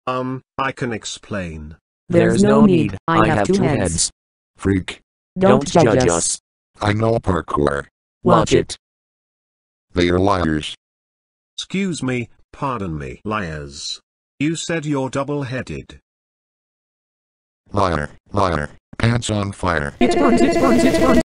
I can explain. There's no need, I have two heads. Freak. Don't judge us. I know parkour. Watch it. They are liars. Excuse me, pardon me, liars. You said you're double-headed. Liar, liar, pants on fire. It burns, it burns, it burns.